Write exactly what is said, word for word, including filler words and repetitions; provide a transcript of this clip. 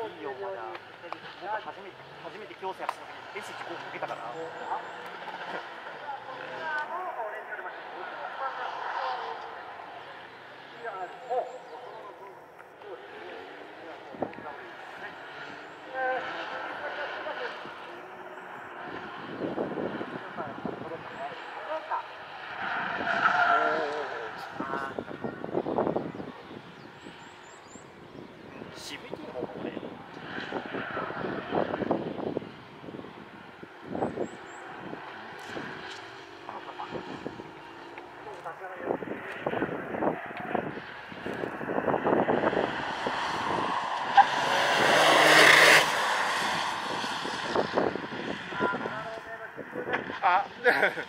いよまだ。僕初めて初めて強制した時にエシごかけたから。渋い方もね。 あ